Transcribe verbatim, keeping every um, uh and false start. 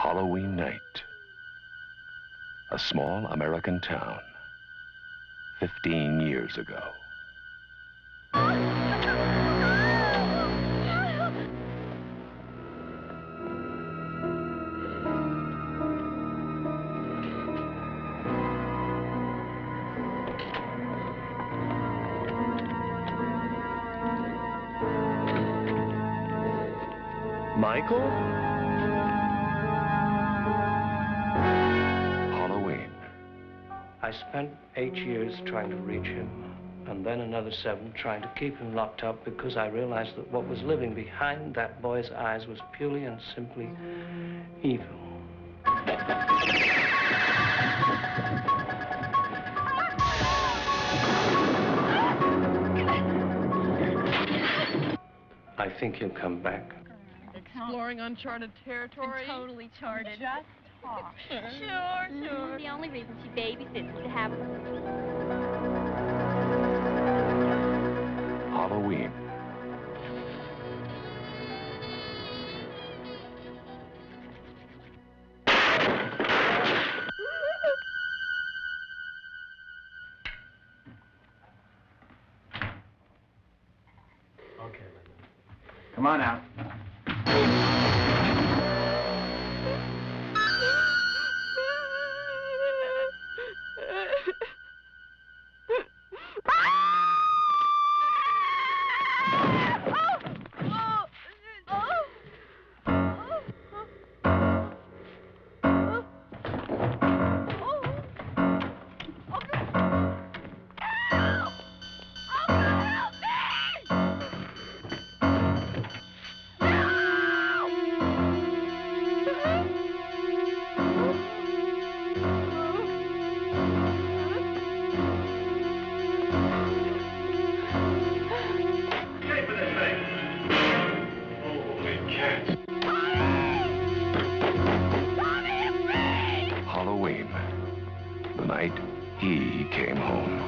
Halloween night. A small American town. Fifteen years ago. Michael? Halloween. I spent eight years trying to reach him, and then another seven trying to keep him locked up because I realized that what was living behind that boy's eyes was purely and simply evil. I think he'll come back. Exploring uncharted territory? Totally charted. Just talk. Sure, sure. The only reason she babysits is to have... Halloween. Okay, come on out. Halloween. The night he came home.